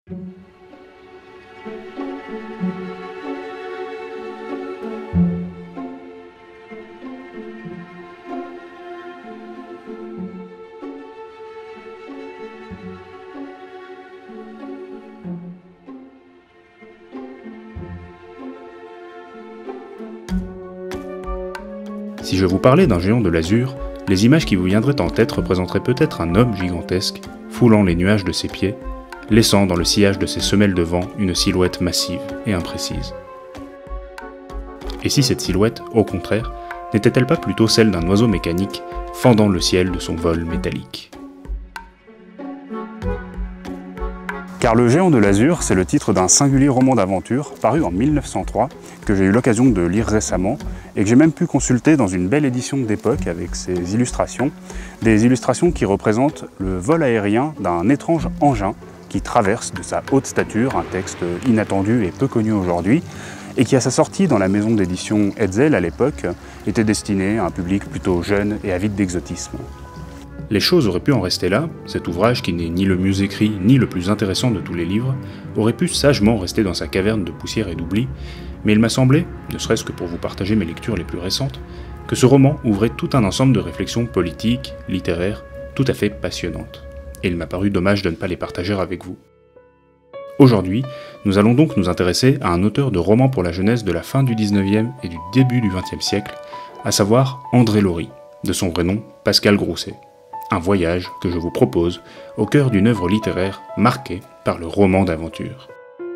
Si je vous parlais d'un géant de l'azur, les images qui vous viendraient en tête représenteraient peut-être un homme gigantesque, foulant les nuages de ses pieds, laissant dans le sillage de ses semelles de vent une silhouette massive et imprécise. Et si cette silhouette, au contraire, n'était-elle pas plutôt celle d'un oiseau mécanique, fendant le ciel de son vol métallique ? Car Le Géant de l'Azur, c'est le titre d'un singulier roman d'aventure paru en 1903, que j'ai eu l'occasion de lire récemment et que j'ai même pu consulter dans une belle édition d'époque avec ses illustrations, des illustrations qui représentent le vol aérien d'un étrange engin qui traverse de sa haute stature un texte inattendu et peu connu aujourd'hui, et qui à sa sortie dans la maison d'édition Hetzel à l'époque était destiné à un public plutôt jeune et avide d'exotisme. Les choses auraient pu en rester là, cet ouvrage qui n'est ni le mieux écrit ni le plus intéressant de tous les livres, aurait pu sagement rester dans sa caverne de poussière et d'oubli, mais il m'a semblé, ne serait-ce que pour vous partager mes lectures les plus récentes, que ce roman ouvrait tout un ensemble de réflexions politiques, littéraires, tout à fait passionnantes, et il m'a paru dommage de ne pas les partager avec vous. Aujourd'hui, nous allons donc nous intéresser à un auteur de romans pour la jeunesse de la fin du 19e et du début du 20e siècle, à savoir André Laurie, de son vrai nom Pascal Grousset. Un voyage que je vous propose au cœur d'une œuvre littéraire marquée par le roman d'aventure.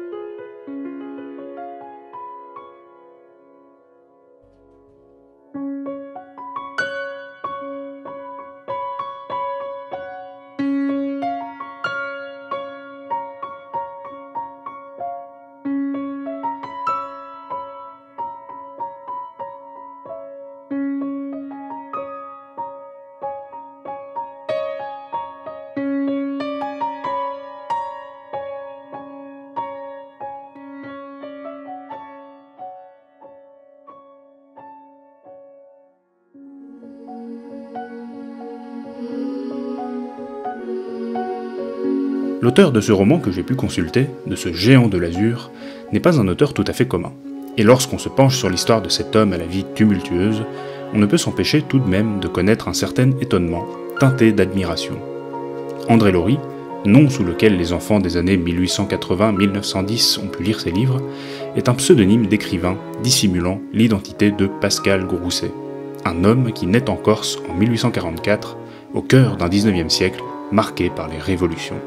L'auteur de ce roman que j'ai pu consulter, de ce géant de l'azur, n'est pas un auteur tout à fait commun. Et lorsqu'on se penche sur l'histoire de cet homme à la vie tumultueuse, on ne peut s'empêcher tout de même de connaître un certain étonnement, teinté d'admiration. André Laurie, nom sous lequel les enfants des années 1880-1910 ont pu lire ses livres, est un pseudonyme d'écrivain dissimulant l'identité de Pascal Grousset, un homme qui naît en Corse en 1844, au cœur d'un 19e siècle marqué par les révolutions.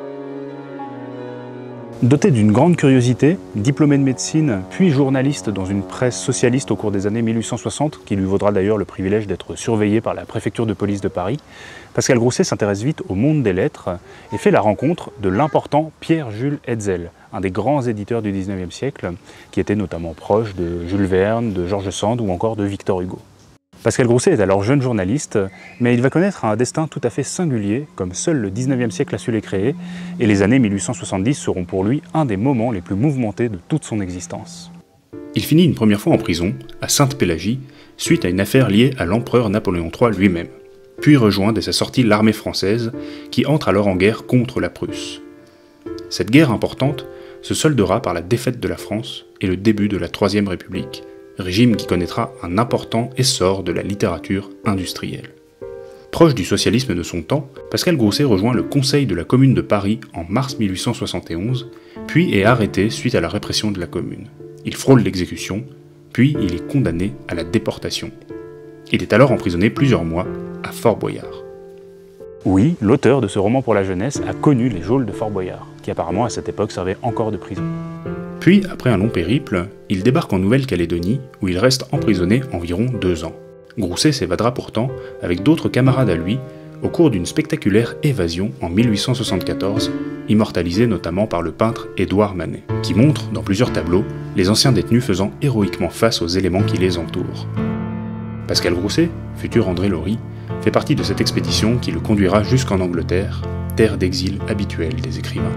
Doté d'une grande curiosité, diplômé de médecine, puis journaliste dans une presse socialiste au cours des années 1860, qui lui vaudra d'ailleurs le privilège d'être surveillé par la préfecture de police de Paris, Pascal Grousset s'intéresse vite au monde des lettres et fait la rencontre de l'important Pierre-Jules Hetzel, un des grands éditeurs du 19e siècle, qui était notamment proche de Jules Verne, de George Sand ou encore de Victor Hugo. Pascal Grousset est alors jeune journaliste, mais il va connaître un destin tout à fait singulier, comme seul le 19e siècle a su les créer, et les années 1870 seront pour lui un des moments les plus mouvementés de toute son existence. Il finit une première fois en prison, à Sainte-Pélagie, suite à une affaire liée à l'empereur Napoléon III lui-même, puis rejoint dès sa sortie l'armée française, qui entre alors en guerre contre la Prusse. Cette guerre importante se soldera par la défaite de la France et le début de la Troisième République, régime qui connaîtra un important essor de la littérature industrielle. Proche du socialisme de son temps, Pascal Grousset rejoint le Conseil de la Commune de Paris en mars 1871, puis est arrêté suite à la répression de la Commune. Il frôle l'exécution, puis il est condamné à la déportation. Il est alors emprisonné plusieurs mois à Fort Boyard. Oui, l'auteur de ce roman pour la jeunesse a connu les geôles de Fort Boyard, qui apparemment à cette époque servaient encore de prison. Puis, après un long périple, il débarque en Nouvelle-Calédonie, où il reste emprisonné environ 2 ans. Grousset s'évadera pourtant, avec d'autres camarades à lui, au cours d'une spectaculaire évasion en 1874, immortalisée notamment par le peintre Édouard Manet, qui montre, dans plusieurs tableaux, les anciens détenus faisant héroïquement face aux éléments qui les entourent. Pascal Grousset, futur André Laurie, fait partie de cette expédition qui le conduira jusqu'en Angleterre, terre d'exil habituelle des écrivains.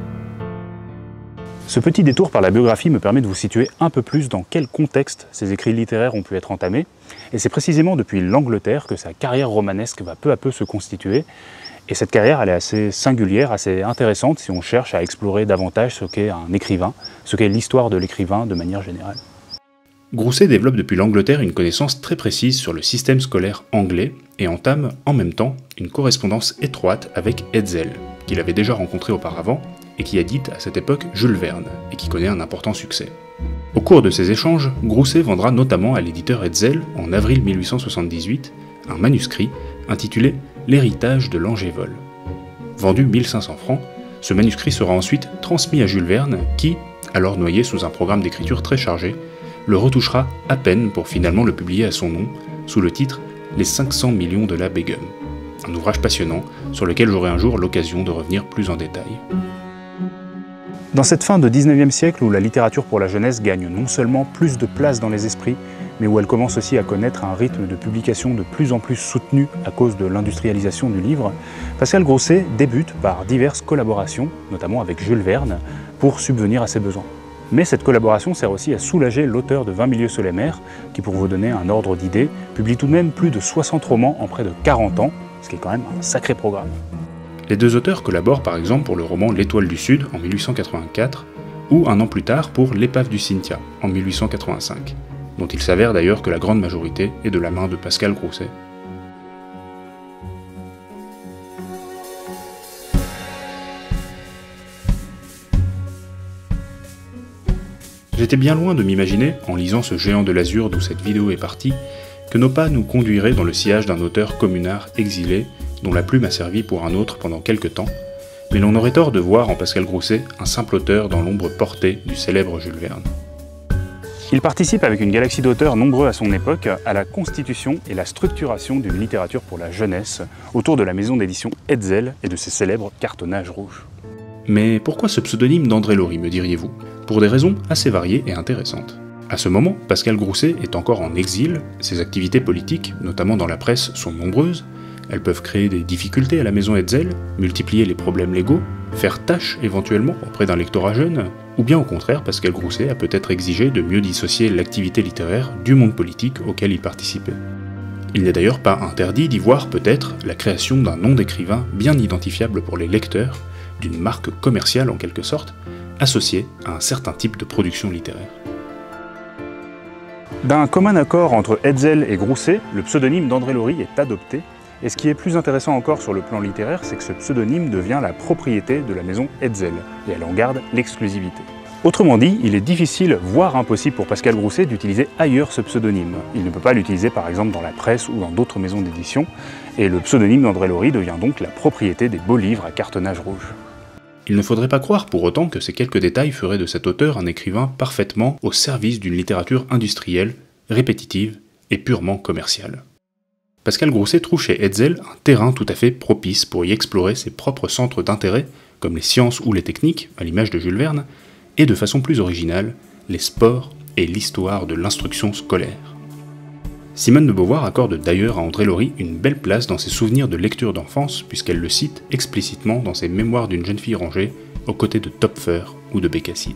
Ce petit détour par la biographie me permet de vous situer un peu plus dans quel contexte ces écrits littéraires ont pu être entamés, et c'est précisément depuis l'Angleterre que sa carrière romanesque va peu à peu se constituer, Et cette carrière, elle est assez singulière, assez intéressante si on cherche à explorer davantage ce qu'est un écrivain, ce qu'est l'histoire de l'écrivain de manière générale. Grousset développe depuis l'Angleterre une connaissance très précise sur le système scolaire anglais et entame en même temps une correspondance étroite avec Hetzel, qu'il avait déjà rencontré auparavant et qui édite à cette époque Jules Verne et qui connaît un important succès. Au cours de ces échanges, Grousset vendra notamment à l'éditeur Hetzel, en avril 1878, un manuscrit intitulé « L'héritage de Langevol ». Vendu 1500 francs, ce manuscrit sera ensuite transmis à Jules Verne qui, alors noyé sous un programme d'écriture très chargé, le retouchera à peine pour finalement le publier à son nom, sous le titre « Les 500 millions de la Begum », un ouvrage passionnant sur lequel j'aurai un jour l'occasion de revenir plus en détail. Dans cette fin de 19e siècle où la littérature pour la jeunesse gagne non seulement plus de place dans les esprits, mais où elle commence aussi à connaître un rythme de publication de plus en plus soutenu à cause de l'industrialisation du livre, Pascal Grousset débute par diverses collaborations, notamment avec Jules Verne, pour subvenir à ses besoins. Mais cette collaboration sert aussi à soulager l'auteur de 20 milieux sous les mers, qui, pour vous donner un ordre d'idée, publie tout de même plus de 60 romans en près de 40 ans, ce qui est quand même un sacré programme. Les deux auteurs collaborent par exemple pour le roman L'Étoile du Sud en 1884, ou un an plus tard pour L'Épave du Cynthia en 1885, dont il s'avère d'ailleurs que la grande majorité est de la main de Pascal Grousset. J'étais bien loin de m'imaginer, en lisant ce géant de l'azur d'où cette vidéo est partie, que nos pas nous conduiraient dans le sillage d'un auteur communard exilé, dont la plume a servi pour un autre pendant quelque temps, mais l'on aurait tort de voir en Pascal Grousset un simple auteur dans l'ombre portée du célèbre Jules Verne. Il participe avec une galaxie d'auteurs nombreux à son époque à la constitution et la structuration d'une littérature pour la jeunesse autour de la maison d'édition Hetzel et de ses célèbres cartonnages rouges. Mais pourquoi ce pseudonyme d'André Laurie, me diriez-vous? Pour des raisons assez variées et intéressantes. À ce moment, Pascal Grousset est encore en exil, ses activités politiques, notamment dans la presse, sont nombreuses, elles peuvent créer des difficultés à la maison Hetzel, multiplier les problèmes légaux, faire tâche éventuellement auprès d'un lectorat jeune, ou bien au contraire Pascal Grousset a peut-être exigé de mieux dissocier l'activité littéraire du monde politique auquel il participait. Il n'est d'ailleurs pas interdit d'y voir peut-être la création d'un nom d'écrivain bien identifiable pour les lecteurs, d'une marque commerciale en quelque sorte, associée à un certain type de production littéraire. D'un commun accord entre Hetzel et Grousset, le pseudonyme d'André Laurie est adopté, et ce qui est plus intéressant encore sur le plan littéraire, c'est que ce pseudonyme devient la propriété de la maison Hetzel, et elle en garde l'exclusivité. Autrement dit, il est difficile, voire impossible pour Pascal Grousset d'utiliser ailleurs ce pseudonyme. Il ne peut pas l'utiliser par exemple dans la presse ou dans d'autres maisons d'édition, et le pseudonyme d'André Laurie devient donc la propriété des beaux livres à cartonnage rouge. Il ne faudrait pas croire pour autant que ces quelques détails feraient de cet auteur un écrivain parfaitement au service d'une littérature industrielle, répétitive et purement commerciale. Pascal Grousset trouve chez Hetzel un terrain tout à fait propice pour y explorer ses propres centres d'intérêt, comme les sciences ou les techniques, à l'image de Jules Verne, et de façon plus originale, les sports et l'histoire de l'instruction scolaire. Simone de Beauvoir accorde d'ailleurs à André Laurie une belle place dans ses souvenirs de lecture d'enfance, puisqu'elle le cite explicitement dans ses Mémoires d'une jeune fille rangée, aux côtés de Topfer ou de Bécassine.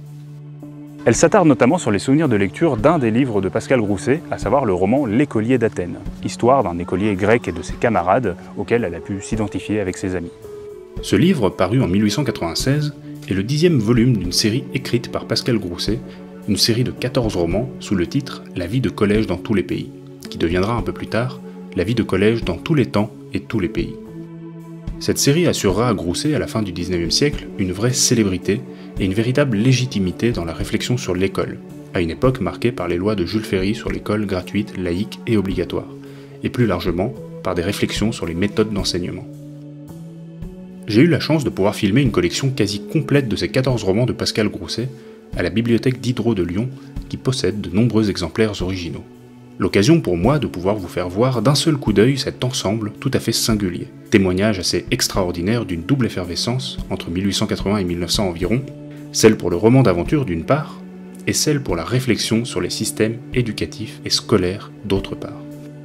Elle s'attarde notamment sur les souvenirs de lecture d'un des livres de Pascal Grousset, à savoir le roman L'écolier d'Athènes, histoire d'un écolier grec et de ses camarades, auquel elle a pu s'identifier avec ses amis. Ce livre, paru en 1896, est le 10e volume d'une série écrite par Pascal Grousset, une série de 14 romans sous le titre « La vie de collège dans tous les pays », qui deviendra un peu plus tard « La vie de collège dans tous les temps et tous les pays ». Cette série assurera à Grousset, à la fin du 19e siècle, une vraie célébrité et une véritable légitimité dans la réflexion sur l'école, à une époque marquée par les lois de Jules Ferry sur l'école gratuite, laïque et obligatoire, et plus largement par des réflexions sur les méthodes d'enseignement. J'ai eu la chance de pouvoir filmer une collection quasi complète de ces 14 romans de Pascal Grousset à la bibliothèque Diderot de Lyon, qui possède de nombreux exemplaires originaux. L'occasion pour moi de pouvoir vous faire voir d'un seul coup d'œil cet ensemble tout à fait singulier, témoignage assez extraordinaire d'une double effervescence entre 1880 et 1900 environ, celle pour le roman d'aventure d'une part, et celle pour la réflexion sur les systèmes éducatifs et scolaires d'autre part.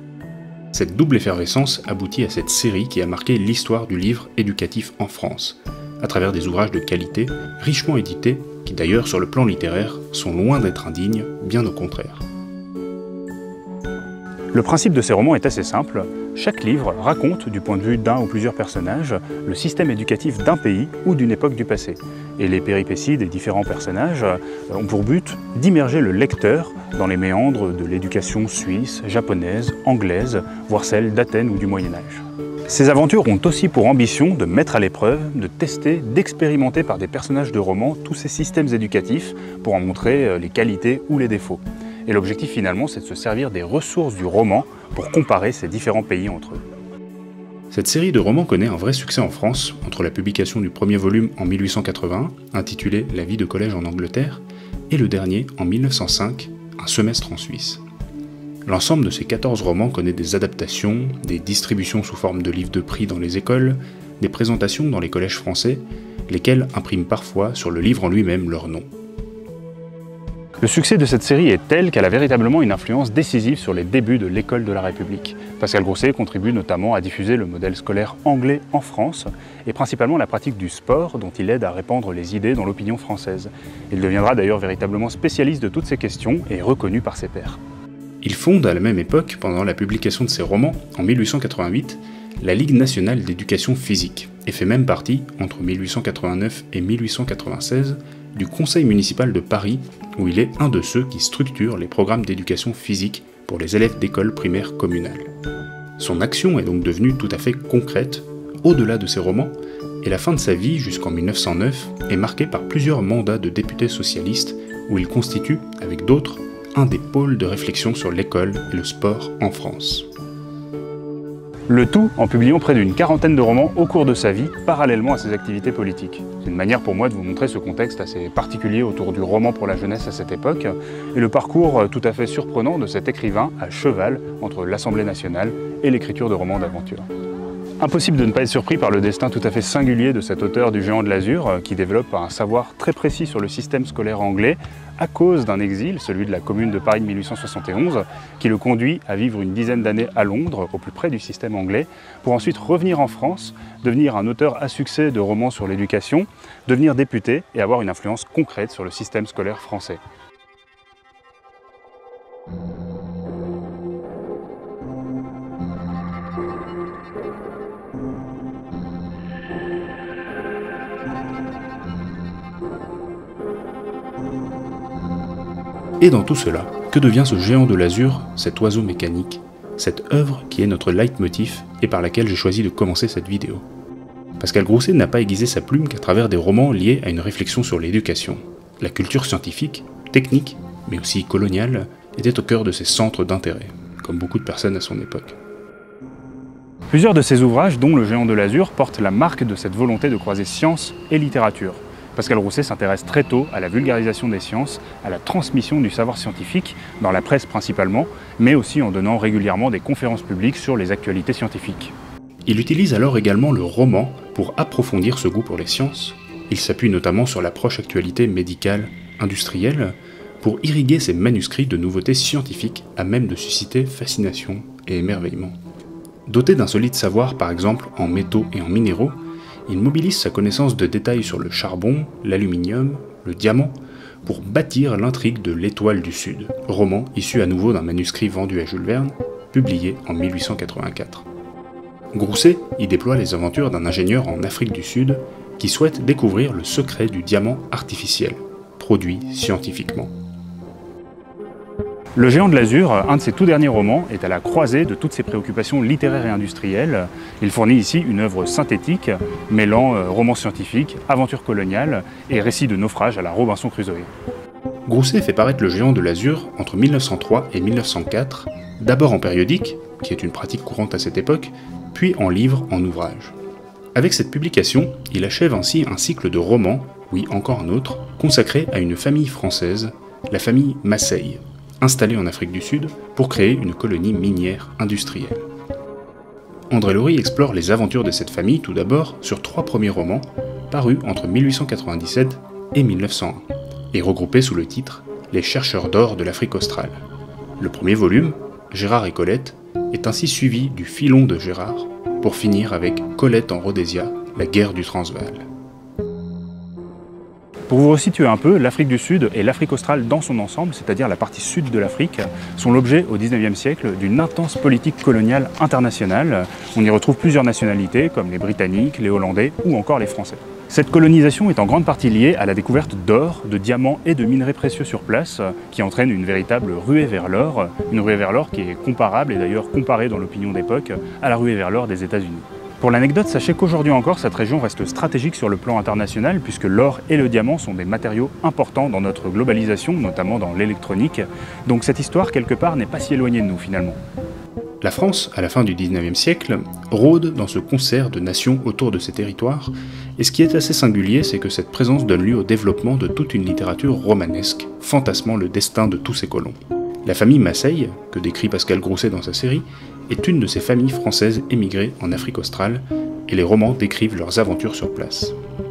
Cette double effervescence aboutit à cette série qui a marqué l'histoire du livre éducatif en France, à travers des ouvrages de qualité, richement édités, qui d'ailleurs sur le plan littéraire sont loin d'être indignes, bien au contraire. Le principe de ces romans est assez simple. Chaque livre raconte, du point de vue d'un ou plusieurs personnages, le système éducatif d'un pays ou d'une époque du passé. Et les péripéties des différents personnages ont pour but d'immerger le lecteur dans les méandres de l'éducation suisse, japonaise, anglaise, voire celle d'Athènes ou du Moyen-Âge. Ces aventures ont aussi pour ambition de mettre à l'épreuve, de tester, d'expérimenter par des personnages de romans tous ces systèmes éducatifs pour en montrer les qualités ou les défauts. Et l'objectif finalement, c'est de se servir des ressources du roman pour comparer ces différents pays entre eux. Cette série de romans connaît un vrai succès en France, entre la publication du premier volume en 1881, intitulé « La vie de collège en Angleterre », et le dernier en 1905, « Un semestre en Suisse ». L'ensemble de ces 14 romans connaît des adaptations, des distributions sous forme de livres de prix dans les écoles, des présentations dans les collèges français, lesquels impriment parfois sur le livre en lui-même leur nom. Le succès de cette série est tel qu'elle a véritablement une influence décisive sur les débuts de l'école de la République. Pascal Grousset contribue notamment à diffuser le modèle scolaire anglais en France et principalement la pratique du sport dont il aide à répandre les idées dans l'opinion française. Il deviendra d'ailleurs véritablement spécialiste de toutes ces questions et reconnu par ses pairs. Il fonde à la même époque, pendant la publication de ses romans, en 1888, la Ligue nationale d'éducation physique et fait même partie, entre 1889 et 1896, du Conseil municipal de Paris, où il est un de ceux qui structurent les programmes d'éducation physique pour les élèves d'école primaire communale. Son action est donc devenue tout à fait concrète, au-delà de ses romans, et la fin de sa vie, jusqu'en 1909, est marquée par plusieurs mandats de député socialiste, où il constitue, avec d'autres, un des pôles de réflexion sur l'école et le sport en France. Le tout en publiant près d'une quarantaine de romans au cours de sa vie, parallèlement à ses activités politiques. C'est une manière pour moi de vous montrer ce contexte assez particulier autour du roman pour la jeunesse à cette époque, et le parcours tout à fait surprenant de cet écrivain à cheval entre l'Assemblée nationale et l'écriture de romans d'aventure. Impossible de ne pas être surpris par le destin tout à fait singulier de cet auteur du Géant de l'Azur, qui développe un savoir très précis sur le système scolaire anglais à cause d'un exil, celui de la Commune de Paris de 1871, qui le conduit à vivre une dizaine d'années à Londres, au plus près du système anglais, pour ensuite revenir en France, devenir un auteur à succès de romans sur l'éducation, devenir député et avoir une influence concrète sur le système scolaire français. Et dans tout cela, que devient ce géant de l'azur, cet oiseau mécanique, cette œuvre qui est notre leitmotiv et par laquelle j'ai choisi de commencer cette vidéo? Pascal Grousset n'a pas aiguisé sa plume qu'à travers des romans liés à une réflexion sur l'éducation. La culture scientifique, technique, mais aussi coloniale, était au cœur de ses centres d'intérêt, comme beaucoup de personnes à son époque. Plusieurs de ses ouvrages, dont Le Géant de l'Azur, portent la marque de cette volonté de croiser science et littérature. Pascal Grousset s'intéresse très tôt à la vulgarisation des sciences, à la transmission du savoir scientifique, dans la presse principalement, mais aussi en donnant régulièrement des conférences publiques sur les actualités scientifiques. Il utilise alors également le roman pour approfondir ce goût pour les sciences. Il s'appuie notamment sur l'approche actualité médicale, industrielle, pour irriguer ses manuscrits de nouveautés scientifiques à même de susciter fascination et émerveillement. Doté d'un solide savoir par exemple en métaux et en minéraux, il mobilise sa connaissance de détails sur le charbon, l'aluminium, le diamant, pour bâtir l'intrigue de l'Étoile du Sud, roman issu à nouveau d'un manuscrit vendu à Jules Verne, publié en 1884. Grousset y déploie les aventures d'un ingénieur en Afrique du Sud qui souhaite découvrir le secret du diamant artificiel, produit scientifiquement. Le Géant de l'Azur, un de ses tout derniers romans, est à la croisée de toutes ses préoccupations littéraires et industrielles. Il fournit ici une œuvre synthétique, mêlant romans scientifiques, aventures coloniales et récits de naufrage à la Robinson Crusoe. Grousset fait paraître Le Géant de l'Azur entre 1903 et 1904, d'abord en périodique, qui est une pratique courante à cette époque, puis en livre, en ouvrage. Avec cette publication, il achève ainsi un cycle de romans, oui encore un autre, consacré à une famille française, la famille Massey, installée en Afrique du Sud pour créer une colonie minière industrielle. André Laurie explore les aventures de cette famille tout d'abord sur 3 premiers romans, parus entre 1897 et 1901, et regroupés sous le titre « Les chercheurs d'or de l'Afrique australe ». Le premier volume, Gérard et Colette, est ainsi suivi du Filon de Gérard, pour finir avec Colette en Rhodésia, la guerre du Transvaal. Pour vous resituer un peu, l'Afrique du Sud et l'Afrique australe dans son ensemble, c'est-à-dire la partie sud de l'Afrique, sont l'objet au XIXe siècle d'une intense politique coloniale internationale. On y retrouve plusieurs nationalités comme les Britanniques, les Hollandais ou encore les Français. Cette colonisation est en grande partie liée à la découverte d'or, de diamants et de minerais précieux sur place, qui entraîne une véritable ruée vers l'or, une ruée vers l'or qui est comparable et d'ailleurs comparée dans l'opinion d'époque à la ruée vers l'or des États-Unis. Pour l'anecdote, sachez qu'aujourd'hui encore, cette région reste stratégique sur le plan international puisque l'or et le diamant sont des matériaux importants dans notre globalisation, notamment dans l'électronique. Donc cette histoire, quelque part, n'est pas si éloignée de nous finalement. La France, à la fin du XIXe siècle, rôde dans ce concert de nations autour de ses territoires, et ce qui est assez singulier, c'est que cette présence donne lieu au développement de toute une littérature romanesque, fantasmant le destin de tous ces colons. La famille Massey, que décrit Pascal Grousset dans sa série, est une de ces familles françaises émigrées en Afrique australe, et les romans décrivent leurs aventures sur place.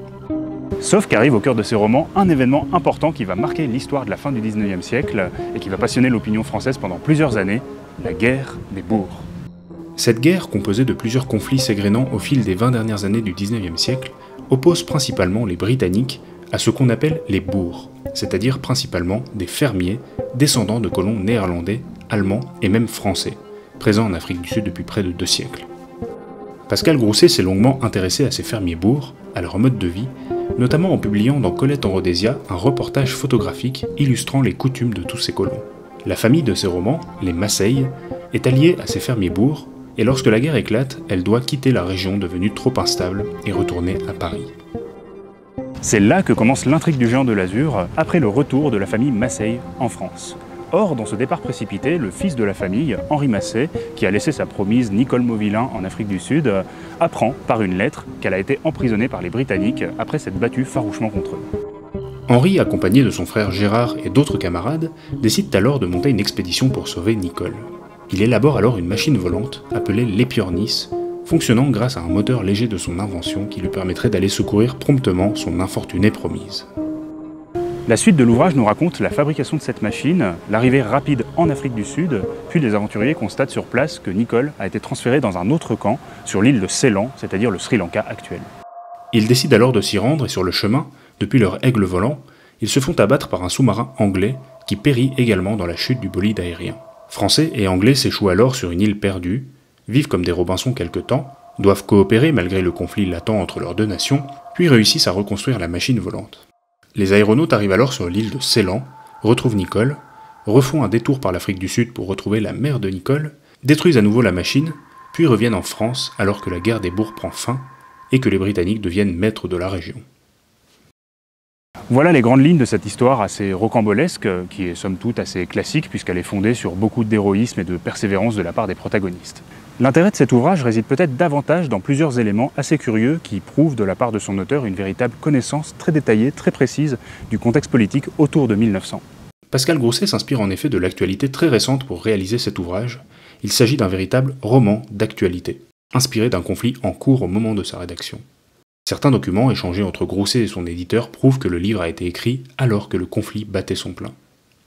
Sauf qu'arrive au cœur de ces romans un événement important qui va marquer l'histoire de la fin du XIXe siècle et qui va passionner l'opinion française pendant plusieurs années, la guerre des bourgs. Cette guerre, composée de plusieurs conflits s'égrénant au fil des 20 dernières années du XIXe siècle, oppose principalement les Britanniques à ce qu'on appelle les bourgs, c'est-à-dire principalement des fermiers descendants de colons néerlandais, allemands et même français, présents en Afrique du Sud depuis près de 2 siècles. Pascal Grousset s'est longuement intéressé à ces fermiers bourgs, à leur mode de vie, notamment en publiant dans Colette en Rhodésia un reportage photographique illustrant les coutumes de tous ces colons. La famille de ces romans, les Massey, est alliée à ces fermiers bourgs, et lorsque la guerre éclate, elle doit quitter la région devenue trop instable et retourner à Paris. C'est là que commence l'intrigue du géant de l'Azur, après le retour de la famille Massey en France. Or, dans ce départ précipité, le fils de la famille, Henri Massey, qui a laissé sa promise Nicole Mauvillain en Afrique du Sud, apprend par une lettre qu'elle a été emprisonnée par les Britanniques après s'être battue farouchement contre eux. Henri, accompagné de son frère Gérard et d'autres camarades, décide alors de monter une expédition pour sauver Nicole. Il élabore alors une machine volante appelée l'Épiornis, fonctionnant grâce à un moteur léger de son invention qui lui permettrait d'aller secourir promptement son infortunée promise. La suite de l'ouvrage nous raconte la fabrication de cette machine, l'arrivée rapide en Afrique du Sud, puis les aventuriers constatent sur place que Nicole a été transférée dans un autre camp, sur l'île de Ceylan, c'est-à-dire le Sri Lanka actuel. Ils décident alors de s'y rendre et sur le chemin, depuis leur aigle volant, ils se font abattre par un sous-marin anglais qui périt également dans la chute du bolide aérien. Français et Anglais s'échouent alors sur une île perdue, vivent comme des Robinson quelque temps, doivent coopérer malgré le conflit latent entre leurs deux nations, puis réussissent à reconstruire la machine volante. Les aéronautes arrivent alors sur l'île de Ceylan, retrouvent Nicole, refont un détour par l'Afrique du Sud pour retrouver la mère de Nicole, détruisent à nouveau la machine, puis reviennent en France alors que la guerre des bourgs prend fin et que les Britanniques deviennent maîtres de la région. Voilà les grandes lignes de cette histoire assez rocambolesque, qui est somme toute assez classique puisqu'elle est fondée sur beaucoup d'héroïsme et de persévérance de la part des protagonistes. L'intérêt de cet ouvrage réside peut-être davantage dans plusieurs éléments assez curieux qui prouvent de la part de son auteur une véritable connaissance très détaillée, très précise du contexte politique autour de 1900. Pascal Grousset s'inspire en effet de l'actualité très récente pour réaliser cet ouvrage. Il s'agit d'un véritable roman d'actualité, inspiré d'un conflit en cours au moment de sa rédaction. Certains documents échangés entre Grousset et son éditeur prouvent que le livre a été écrit alors que le conflit battait son plein.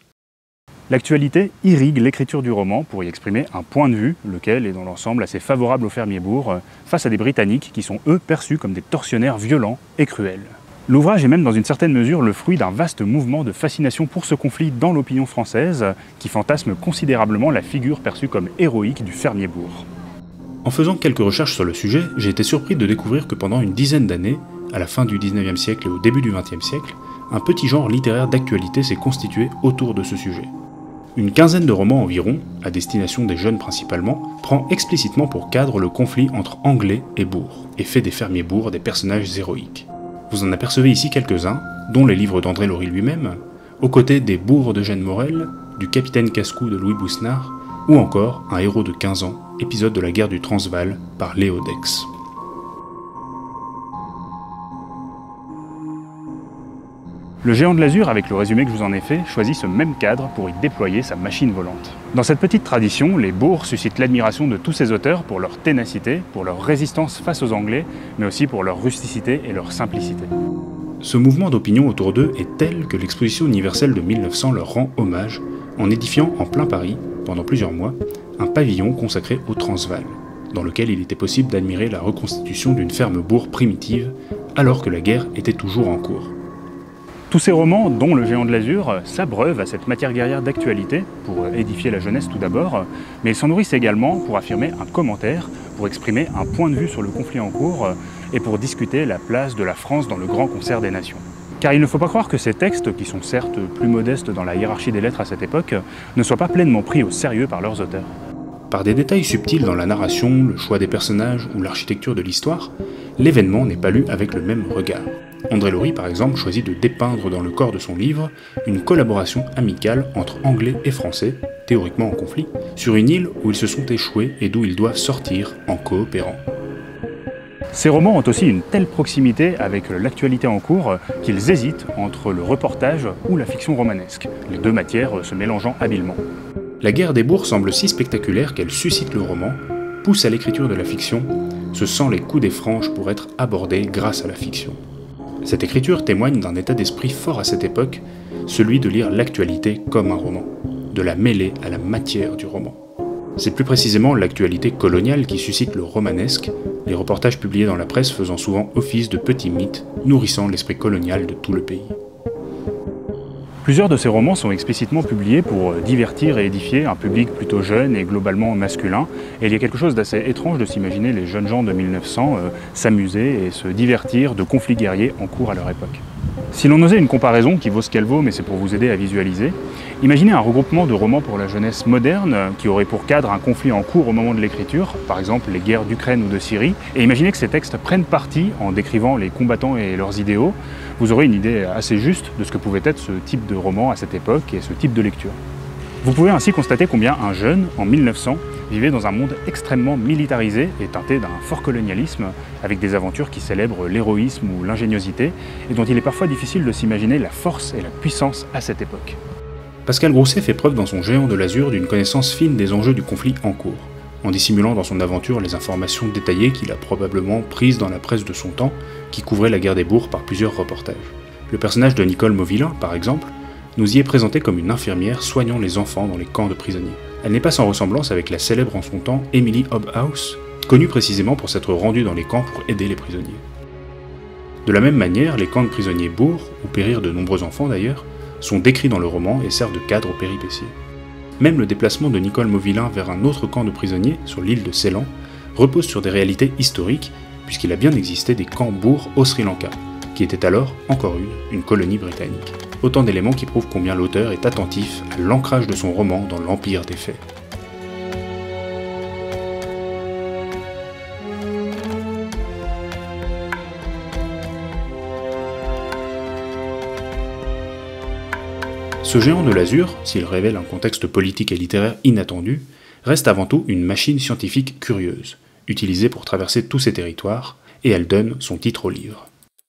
L'actualité irrigue l'écriture du roman pour y exprimer un point de vue, lequel est dans l'ensemble assez favorable aux fermiers bourgs, face à des Britanniques qui sont eux perçus comme des tortionnaires violents et cruels. L'ouvrage est même dans une certaine mesure le fruit d'un vaste mouvement de fascination pour ce conflit dans l'opinion française, qui fantasme considérablement la figure perçue comme héroïque du fermier bourg. En faisant quelques recherches sur le sujet, j'ai été surpris de découvrir que pendant une dizaine d'années, à la fin du XIXe siècle et au début du XXe siècle, un petit genre littéraire d'actualité s'est constitué autour de ce sujet. Une quinzaine de romans environ, à destination des jeunes principalement, prend explicitement pour cadre le conflit entre Anglais et bourgs, et fait des fermiers bourgs des personnages héroïques. Vous en apercevez ici quelques-uns, dont les livres d'André Laury lui-même, aux côtés des bourgs d'Eugène Morel, du capitaine Casse-Cou de Louis Boussenard, ou encore un héros de 15 ans, épisode de la guerre du Transvaal par Léo Dex. Le géant de l'Azur, avec le résumé que je vous en ai fait, choisit ce même cadre pour y déployer sa machine volante. Dans cette petite tradition, les bourgs suscitent l'admiration de tous ces auteurs pour leur ténacité, pour leur résistance face aux Anglais, mais aussi pour leur rusticité et leur simplicité. Ce mouvement d'opinion autour d'eux est tel que l'exposition universelle de 1900 leur rend hommage en édifiant en plein Paris, pendant plusieurs mois, un pavillon consacré au Transvaal, dans lequel il était possible d'admirer la reconstitution d'une ferme-bourg primitive alors que la guerre était toujours en cours. Tous ces romans, dont Le Géant de l'Azur, s'abreuvent à cette matière guerrière d'actualité, pour édifier la jeunesse tout d'abord, mais ils s'en nourrissent également pour affirmer un commentaire, pour exprimer un point de vue sur le conflit en cours, et pour discuter la place de la France dans le grand concert des nations. Car il ne faut pas croire que ces textes, qui sont certes plus modestes dans la hiérarchie des lettres à cette époque, ne soient pas pleinement pris au sérieux par leurs auteurs. Par des détails subtils dans la narration, le choix des personnages ou l'architecture de l'histoire, l'événement n'est pas lu avec le même regard. André Laurie, par exemple, choisit de dépeindre dans le corps de son livre une collaboration amicale entre Anglais et Français, théoriquement en conflit, sur une île où ils se sont échoués et d'où ils doivent sortir en coopérant. Ces romans ont aussi une telle proximité avec l'actualité en cours qu'ils hésitent entre le reportage ou la fiction romanesque, les deux matières se mélangeant habilement. La guerre des bourgs semble si spectaculaire qu'elle suscite le roman, pousse à l'écriture de la fiction, se sent les coups des franges pour être abordée grâce à la fiction. Cette écriture témoigne d'un état d'esprit fort à cette époque, celui de lire l'actualité comme un roman, de la mêler à la matière du roman. C'est plus précisément l'actualité coloniale qui suscite le romanesque, les reportages publiés dans la presse faisant souvent office de petits mythes, nourrissant l'esprit colonial de tout le pays. Plusieurs de ces romans sont explicitement publiés pour divertir et édifier un public plutôt jeune et globalement masculin, et il y a quelque chose d'assez étrange de s'imaginer les jeunes gens de 1900 s'amuser et se divertir de conflits guerriers en cours à leur époque. Si l'on osait une comparaison qui vaut ce qu'elle vaut, mais c'est pour vous aider à visualiser, imaginez un regroupement de romans pour la jeunesse moderne qui aurait pour cadre un conflit en cours au moment de l'écriture, par exemple les guerres d'Ukraine ou de Syrie, et imaginez que ces textes prennent parti en décrivant les combattants et leurs idéaux. Vous aurez une idée assez juste de ce que pouvait être ce type de roman à cette époque et ce type de lecture. Vous pouvez ainsi constater combien un jeune, en 1900, vivait dans un monde extrêmement militarisé et teinté d'un fort colonialisme, avec des aventures qui célèbrent l'héroïsme ou l'ingéniosité, et dont il est parfois difficile de s'imaginer la force et la puissance à cette époque. Pascal Grousset fait preuve dans son Géant de l'Azur d'une connaissance fine des enjeux du conflit en cours, en dissimulant dans son aventure les informations détaillées qu'il a probablement prises dans la presse de son temps, qui couvrait la guerre des bourgs par plusieurs reportages. Le personnage de Nicole Mauvillain, par exemple, nous y est présenté comme une infirmière soignant les enfants dans les camps de prisonniers. Elle n'est pas sans ressemblance avec la célèbre en son temps Emily Hobhouse, connue précisément pour s'être rendue dans les camps pour aider les prisonniers. De la même manière, les camps de prisonniers bourgs, où périrent de nombreux enfants d'ailleurs, sont décrits dans le roman et servent de cadre aux péripéties. Même le déplacement de Nicole Mauvillain vers un autre camp de prisonniers, sur l'île de Ceylan, repose sur des réalités historiques, puisqu'il a bien existé des camps bourgs au Sri Lanka, qui était alors, encore une colonie britannique. Autant d'éléments qui prouvent combien l'auteur est attentif à l'ancrage de son roman dans l'empire des faits. Ce Géant de l'Azur, s'il révèle un contexte politique et littéraire inattendu, reste avant tout une machine scientifique curieuse, utilisée pour traverser tous ces territoires, et elle donne son titre au livre.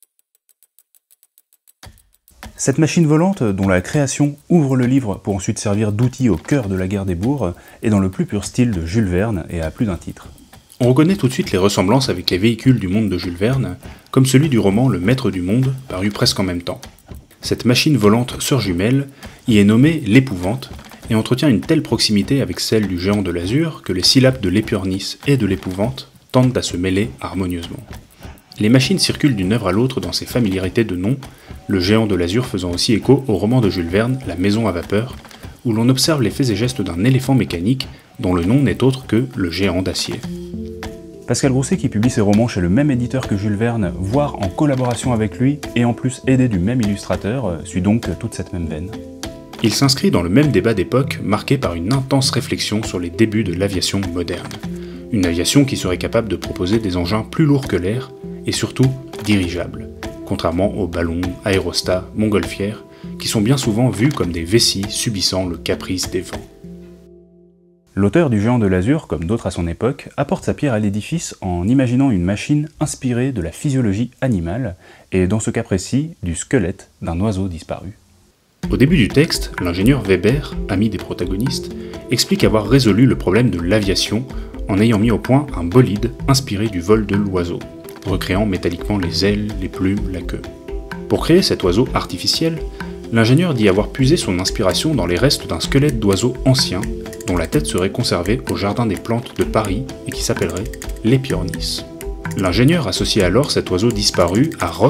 Cette machine volante, dont la création ouvre le livre pour ensuite servir d'outil au cœur de la guerre des bourgs, est dans le plus pur style de Jules Verne et à plus d'un titre. On reconnaît tout de suite les ressemblances avec les véhicules du monde de Jules Verne, comme celui du roman Le Maître du Monde, paru presque en même temps. Cette machine volante sœur jumelle y est nommée l'Épouvante, et entretient une telle proximité avec celle du Géant de l'Azur que les syllabes de l'Épernice et de l'Épouvante tendent à se mêler harmonieusement. Les machines circulent d'une œuvre à l'autre dans ces familiarités de noms, le Géant de l'Azur faisant aussi écho au roman de Jules Verne, La Maison à vapeur, où l'on observe les faits et gestes d'un éléphant mécanique dont le nom n'est autre que le Géant d'acier. Pascal Grousset, qui publie ses romans chez le même éditeur que Jules Verne, voire en collaboration avec lui, et en plus aidé du même illustrateur, suit donc toute cette même veine. Il s'inscrit dans le même débat d'époque, marqué par une intense réflexion sur les débuts de l'aviation moderne. Une aviation qui serait capable de proposer des engins plus lourds que l'air, et surtout dirigeables, contrairement aux ballons, aérostats, montgolfières, qui sont bien souvent vus comme des vessies subissant le caprice des vents. L'auteur du Géant de l'Azur, comme d'autres à son époque, apporte sa pierre à l'édifice en imaginant une machine inspirée de la physiologie animale, et dans ce cas précis, du squelette d'un oiseau disparu. Au début du texte, l'ingénieur Weber, ami des protagonistes, explique avoir résolu le problème de l'aviation en ayant mis au point un bolide inspiré du vol de l'oiseau, recréant métalliquement les ailes, les plumes, la queue. Pour créer cet oiseau artificiel, l'ingénieur dit avoir puisé son inspiration dans les restes d'un squelette d'oiseau ancien, dont la tête serait conservée au Jardin des Plantes de Paris et qui s'appellerait l'Épernice. L'ingénieur associe alors cet oiseau disparu à Roch,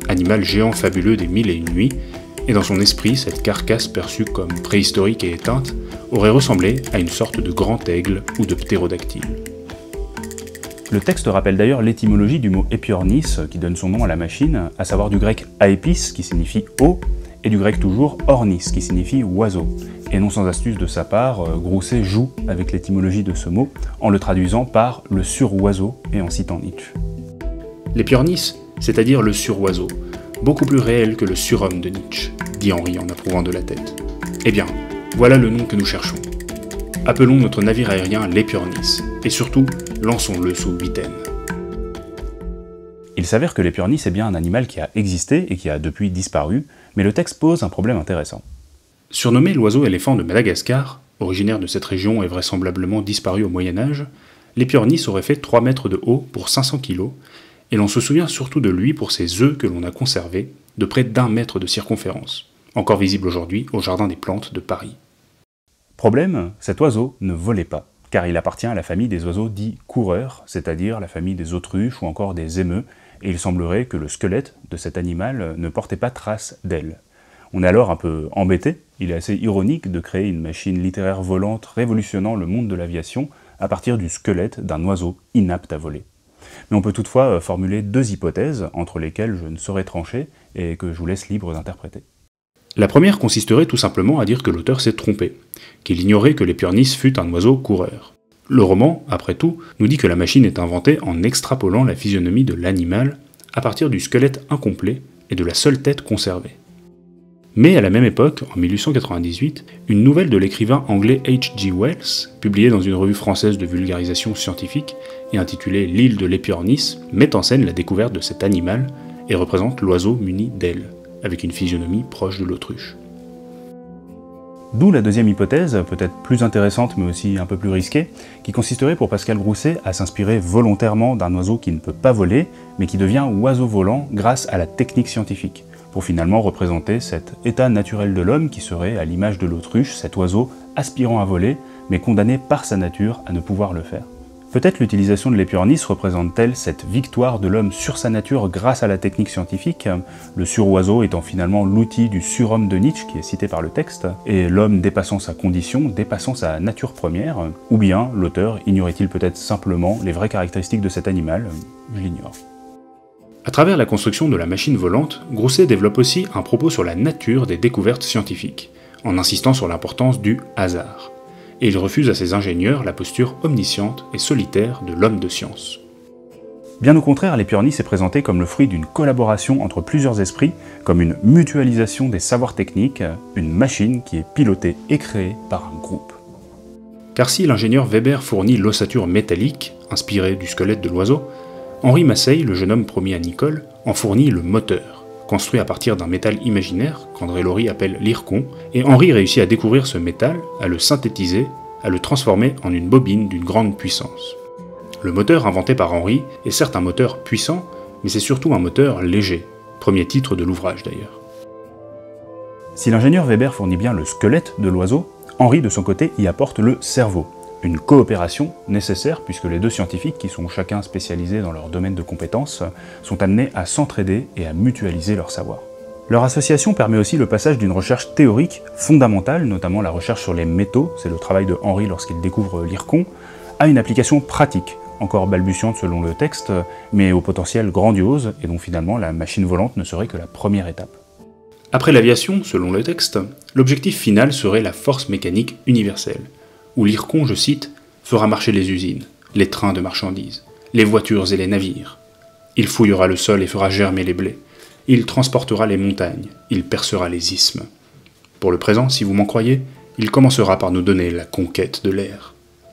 animal géant fabuleux des mille et une nuits, et dans son esprit, cette carcasse perçue comme préhistorique et éteinte aurait ressemblé à une sorte de grand aigle ou de ptérodactyle. Le texte rappelle d'ailleurs l'étymologie du mot épiornis qui donne son nom à la machine, à savoir du grec aepis qui signifie eau, et du grec toujours ornis qui signifie oiseau. Et non sans astuce de sa part, Grousset joue avec l'étymologie de ce mot en le traduisant par le suroiseau et en citant Nietzsche. L'épiornis, c'est-à-dire le suroiseau, beaucoup plus réel que le surhomme de Nietzsche, dit Henri en approuvant de la tête. Eh bien, voilà le nom que nous cherchons. Appelons notre navire aérien l'épiornis, et surtout, lançons-le sous huitaine. Il s'avère que l'épiornis est bien un animal qui a existé et qui a depuis disparu, mais le texte pose un problème intéressant. Surnommé l'oiseau éléphant de Madagascar, originaire de cette région et vraisemblablement disparu au Moyen-Âge, l'épiornis aurait fait 3 mètres de haut pour 500 kg, et l'on se souvient surtout de lui pour ses œufs que l'on a conservés, de près d'1 mètre de circonférence, encore visible aujourd'hui au Jardin des Plantes de Paris. Problème, cet oiseau ne volait pas, car il appartient à la famille des oiseaux dits coureurs, c'est-à-dire la famille des autruches ou encore des émeus, et il semblerait que le squelette de cet animal ne portait pas trace d'ailes. On est alors un peu embêté, il est assez ironique de créer une machine littéraire volante révolutionnant le monde de l'aviation à partir du squelette d'un oiseau inapte à voler. Mais on peut toutefois formuler 2 hypothèses, entre lesquelles je ne saurais trancher et que je vous laisse libre d'interpréter. La première consisterait tout simplement à dire que l'auteur s'est trompé, qu'il ignorait que l'épiornis fût un oiseau coureur. Le roman, après tout, nous dit que la machine est inventée en extrapolant la physionomie de l'animal à partir du squelette incomplet et de la seule tête conservée. Mais à la même époque, en 1898, une nouvelle de l'écrivain anglais H.G. Wells, publiée dans une revue française de vulgarisation scientifique et intitulée L'île de l'épiornis, met en scène la découverte de cet animal et représente l'oiseau muni d'ailes, avec une physionomie proche de l'autruche. D'où la deuxième hypothèse, peut-être plus intéressante mais aussi un peu plus risquée, qui consisterait pour Pascal Grousset à s'inspirer volontairement d'un oiseau qui ne peut pas voler, mais qui devient oiseau volant grâce à la technique scientifique, pour finalement représenter cet état naturel de l'homme qui serait, à l'image de l'autruche, cet oiseau aspirant à voler, mais condamné par sa nature à ne pouvoir le faire. Peut-être l'utilisation de l'épiornis représente-t-elle cette victoire de l'homme sur sa nature grâce à la technique scientifique, le suroiseau étant finalement l'outil du surhomme de Nietzsche qui est cité par le texte, et l'homme dépassant sa condition, dépassant sa nature première, ou bien l'auteur ignorait-il peut-être simplement les vraies caractéristiques de cet animal, je l'ignore. À travers la construction de la machine volante, Grousset développe aussi un propos sur la nature des découvertes scientifiques, en insistant sur l'importance du hasard. Et il refuse à ses ingénieurs la posture omnisciente et solitaire de l'homme de science. Bien au contraire, l'épiornis est présenté comme le fruit d'une collaboration entre plusieurs esprits, comme une mutualisation des savoirs techniques, une machine qui est pilotée et créée par un groupe. Car si l'ingénieur Weber fournit l'ossature métallique, inspirée du squelette de l'oiseau, Henri Massey, le jeune homme promis à Nicole, en fournit le moteur, construit à partir d'un métal imaginaire qu'André Laurie appelle l'ircon, et Henri réussit à découvrir ce métal, à le synthétiser, à le transformer en une bobine d'une grande puissance. Le moteur inventé par Henri est certes un moteur puissant, mais c'est surtout un moteur léger, premier titre de l'ouvrage d'ailleurs. Si l'ingénieur Weber fournit bien le squelette de l'oiseau, Henri de son côté y apporte le cerveau. Une coopération nécessaire puisque les 2 scientifiques, qui sont chacun spécialisés dans leur domaine de compétences, sont amenés à s'entraider et à mutualiser leur savoir. Leur association permet aussi le passage d'une recherche théorique fondamentale, notamment la recherche sur les métaux, c'est le travail de Henri lorsqu'il découvre l'ircon, à une application pratique, encore balbutiante selon le texte, mais au potentiel grandiose, et dont finalement la machine volante ne serait que la première étape. Après l'aviation, selon le texte, l'objectif final serait la force mécanique universelle, où l'ircon, je cite, fera marcher les usines, les trains de marchandises, les voitures et les navires. Il fouillera le sol et fera germer les blés. Il transportera les montagnes, il percera les isthmes. Pour le présent, si vous m'en croyez, il commencera par nous donner la conquête de l'air.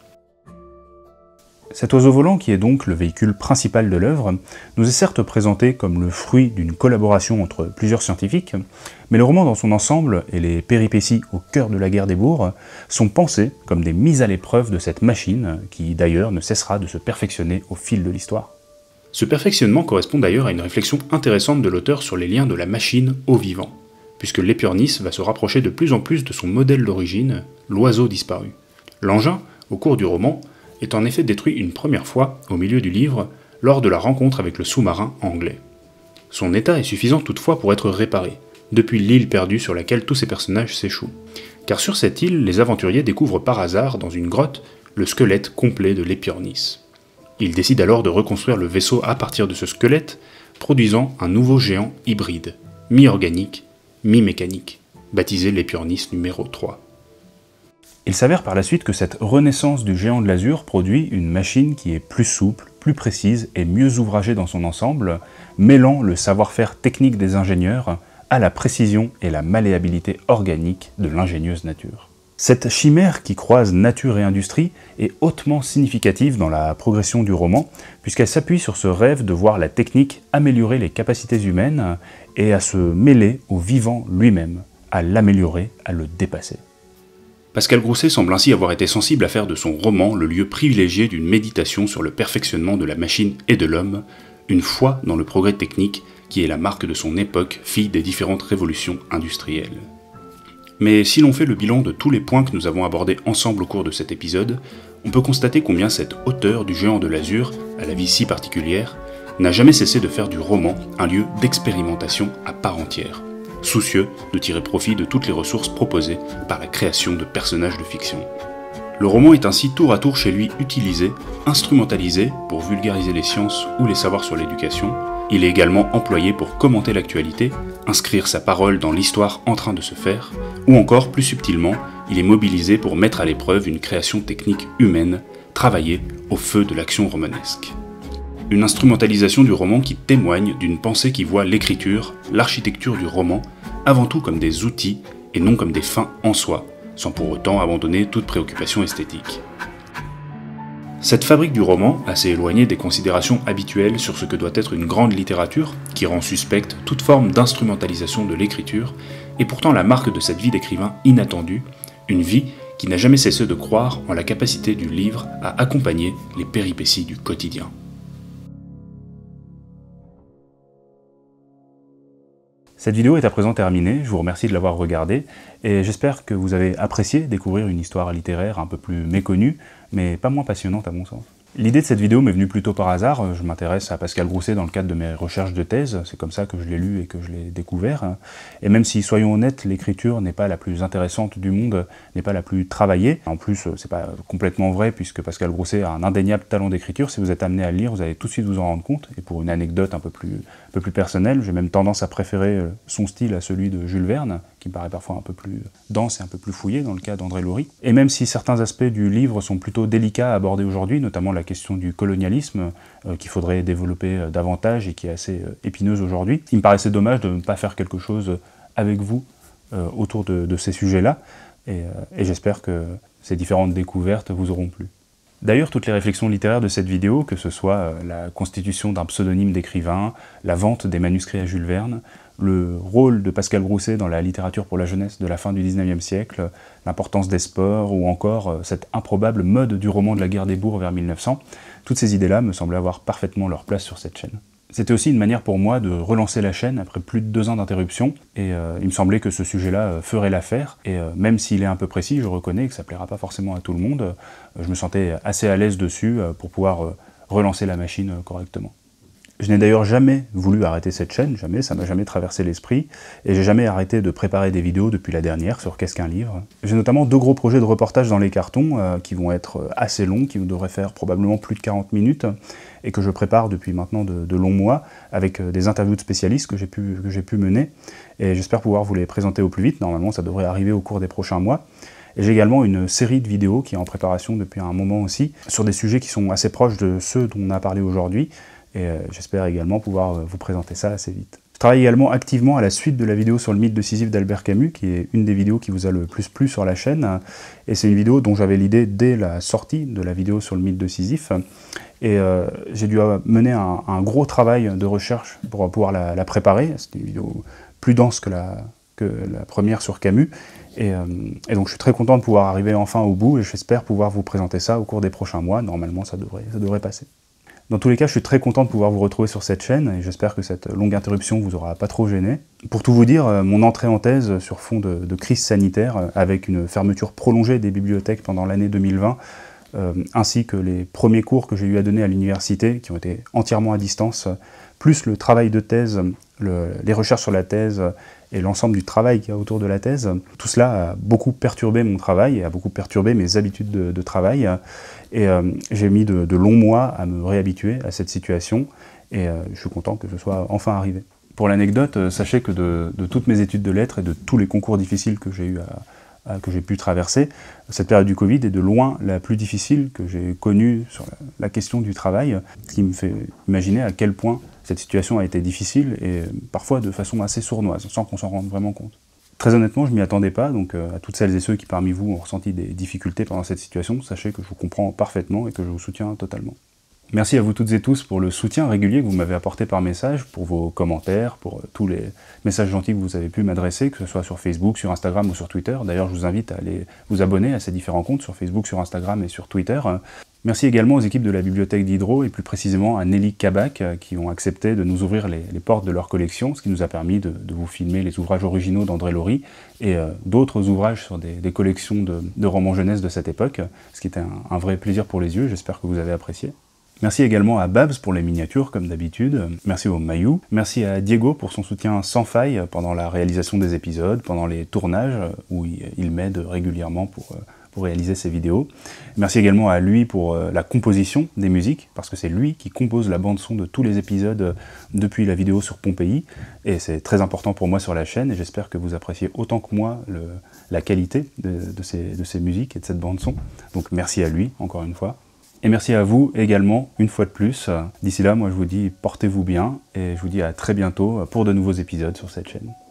Cet oiseau volant, qui est donc le véhicule principal de l'œuvre, nous est certes présenté comme le fruit d'une collaboration entre plusieurs scientifiques, mais le roman dans son ensemble et les péripéties au cœur de la guerre des bourgs sont pensés comme des mises à l'épreuve de cette machine, qui d'ailleurs ne cessera de se perfectionner au fil de l'histoire. Ce perfectionnement correspond d'ailleurs à une réflexion intéressante de l'auteur sur les liens de la machine au vivant, puisque l'épiornis va se rapprocher de plus en plus de son modèle d'origine, l'oiseau disparu. L'engin, au cours du roman, est en effet détruit une première fois, au milieu du livre, lors de la rencontre avec le sous-marin anglais. Son état est suffisant toutefois pour être réparé, depuis l'île perdue sur laquelle tous ces personnages s'échouent. Car sur cette île, les aventuriers découvrent par hasard, dans une grotte, le squelette complet de l'Épiornis. Ils décident alors de reconstruire le vaisseau à partir de ce squelette, produisant un nouveau géant hybride, mi-organique, mi-mécanique, baptisé l'Épiornis numéro 3. Il s'avère par la suite que cette renaissance du géant de l'azur produit une machine qui est plus souple, plus précise et mieux ouvragée dans son ensemble, mêlant le savoir-faire technique des ingénieurs à la précision et la malléabilité organique de l'ingénieuse nature. Cette chimère qui croise nature et industrie est hautement significative dans la progression du roman, puisqu'elle s'appuie sur ce rêve de voir la technique améliorer les capacités humaines et à se mêler au vivant lui-même, à l'améliorer, à le dépasser. Pascal Grousset semble ainsi avoir été sensible à faire de son roman le lieu privilégié d'une méditation sur le perfectionnement de la machine et de l'homme, une foi dans le progrès technique qui est la marque de son époque, fille des différentes révolutions industrielles. Mais si l'on fait le bilan de tous les points que nous avons abordés ensemble au cours de cet épisode, on peut constater combien cet auteur du géant de l'azur, à la vie si particulière, n'a jamais cessé de faire du roman un lieu d'expérimentation à part entière, soucieux de tirer profit de toutes les ressources proposées par la création de personnages de fiction. Le roman est ainsi tour à tour chez lui utilisé, instrumentalisé pour vulgariser les sciences ou les savoirs sur l'éducation. Il est également employé pour commenter l'actualité, inscrire sa parole dans l'histoire en train de se faire, ou encore, plus subtilement, il est mobilisé pour mettre à l'épreuve une création technique humaine, travaillée au feu de l'action romanesque. Une instrumentalisation du roman qui témoigne d'une pensée qui voit l'écriture, l'architecture du roman, avant tout comme des outils et non comme des fins en soi, sans pour autant abandonner toute préoccupation esthétique. Cette fabrique du roman, assez éloignée des considérations habituelles sur ce que doit être une grande littérature, qui rend suspecte toute forme d'instrumentalisation de l'écriture, est pourtant la marque de cette vie d'écrivain inattendue, une vie qui n'a jamais cessé de croire en la capacité du livre à accompagner les péripéties du quotidien. Cette vidéo est à présent terminée, je vous remercie de l'avoir regardée, et j'espère que vous avez apprécié découvrir une histoire littéraire un peu plus méconnue, mais pas moins passionnante à mon sens. L'idée de cette vidéo m'est venue plutôt par hasard, je m'intéresse à Pascal Grousset dans le cadre de mes recherches de thèse, c'est comme ça que je l'ai lu et que je l'ai découvert, et même si, soyons honnêtes, l'écriture n'est pas la plus intéressante du monde, n'est pas la plus travaillée, en plus c'est pas complètement vrai puisque Pascal Grousset a un indéniable talent d'écriture, si vous êtes amené à le lire, vous allez tout de suite vous en rendre compte, et pour une anecdote un peu plus personnelle, j'ai même tendance à préférer son style à celui de Jules Verne, qui me paraît parfois un peu plus dense et un peu plus fouillé dans le cas d'André Laurie. Et même si certains aspects du livre sont plutôt délicats à aborder aujourd'hui, notamment la question du colonialisme, qu'il faudrait développer davantage et qui est assez épineuse aujourd'hui, il me paraissait dommage de ne pas faire quelque chose avec vous autour de ces sujets-là, et j'espère que ces différentes découvertes vous auront plu. D'ailleurs, toutes les réflexions littéraires de cette vidéo, que ce soit la constitution d'un pseudonyme d'écrivain, la vente des manuscrits à Jules Verne, le rôle de Pascal Grousset dans la littérature pour la jeunesse de la fin du XIXe siècle, l'importance des sports, ou encore cette improbable mode du roman de la guerre des bourgs vers 1900, toutes ces idées-là me semblaient avoir parfaitement leur place sur cette chaîne. C'était aussi une manière pour moi de relancer la chaîne après plus de 2 ans d'interruption, et il me semblait que ce sujet-là ferait l'affaire, et même s'il est un peu précis, je reconnais que ça plaira pas forcément à tout le monde, je me sentais assez à l'aise dessus pour pouvoir relancer la machine correctement. Je n'ai d'ailleurs jamais voulu arrêter cette chaîne, jamais, ça m'a jamais traversé l'esprit, et j'ai jamais arrêté de préparer des vidéos depuis la dernière sur Qu'est-ce qu'un livre. J'ai notamment 2 gros projets de reportage dans les cartons qui vont être assez longs, qui devraient faire probablement plus de 40 minutes, et que je prépare depuis maintenant de longs mois, avec des interviews de spécialistes que j'ai pu mener, et j'espère pouvoir vous les présenter au plus vite. Normalement ça devrait arriver au cours des prochains mois. Et j'ai également une série de vidéos qui est en préparation depuis un moment aussi, sur des sujets qui sont assez proches de ceux dont on a parlé aujourd'hui, et j'espère également pouvoir vous présenter ça assez vite. Je travaille également activement à la suite de la vidéo sur le mythe de Sisyphe d'Albert Camus, qui est une des vidéos qui vous a le plus plu sur la chaîne, et c'est une vidéo dont j'avais l'idée dès la sortie de la vidéo sur le mythe de Sisyphe, et j'ai dû mener un gros travail de recherche pour pouvoir la préparer. C'était une vidéo plus dense que la première sur Camus, et donc je suis très content de pouvoir arriver enfin au bout, et j'espère pouvoir vous présenter ça au cours des prochains mois. Normalement ça devrait passer. Dans tous les cas, je suis très content de pouvoir vous retrouver sur cette chaîne, et j'espère que cette longue interruption vous aura pas trop gêné. Pour tout vous dire, mon entrée en thèse sur fond de crise sanitaire, avec une fermeture prolongée des bibliothèques pendant l'année 2020, ainsi que les premiers cours que j'ai eu à donner à l'université, qui ont été entièrement à distance, plus le travail de thèse, les recherches sur la thèse et l'ensemble du travail qu'il y a autour de la thèse, tout cela a beaucoup perturbé mon travail et a beaucoup perturbé mes habitudes de travail. Et j'ai mis de longs mois à me réhabituer à cette situation et je suis content que ce soit enfin arrivé. Pour l'anecdote, sachez que de toutes mes études de lettres et de tous les concours difficiles que j'ai pu traverser, cette période du Covid est de loin la plus difficile que j'ai connue sur la question du travail, ce qui me fait imaginer à quel point cette situation a été difficile et parfois de façon assez sournoise, sans qu'on s'en rende vraiment compte. Très honnêtement, je ne m'y attendais pas, donc à toutes celles et ceux qui parmi vous ont ressenti des difficultés pendant cette situation, sachez que je vous comprends parfaitement et que je vous soutiens totalement. Merci à vous toutes et tous pour le soutien régulier que vous m'avez apporté par message, pour vos commentaires, pour tous les messages gentils que vous avez pu m'adresser, que ce soit sur Facebook, sur Instagram ou sur Twitter. D'ailleurs, je vous invite à aller vous abonner à ces différents comptes sur Facebook, sur Instagram et sur Twitter. Merci également aux équipes de la bibliothèque Diderot et plus précisément à Nelly Kabak qui ont accepté de nous ouvrir les portes de leur collection, ce qui nous a permis de vous filmer les ouvrages originaux d'André Laurie et d'autres ouvrages sur des collections de romans jeunesse de cette époque, ce qui était un vrai plaisir pour les yeux, j'espère que vous avez apprécié. Merci également à Babs pour les miniatures, comme d'habitude. Merci au Mayou. Merci à Diego pour son soutien sans faille pendant la réalisation des épisodes, pendant les tournages, où il m'aide régulièrement pour réaliser ces vidéos. Merci également à lui pour la composition des musiques, parce que c'est lui qui compose la bande-son de tous les épisodes depuis la vidéo sur Pompéi, et c'est très important pour moi sur la chaîne, et j'espère que vous appréciez autant que moi la qualité de ces musiques et de cette bande-son. Donc merci à lui, encore une fois. Et merci à vous également, une fois de plus. D'ici là, moi je vous dis portez-vous bien, et je vous dis à très bientôt pour de nouveaux épisodes sur cette chaîne.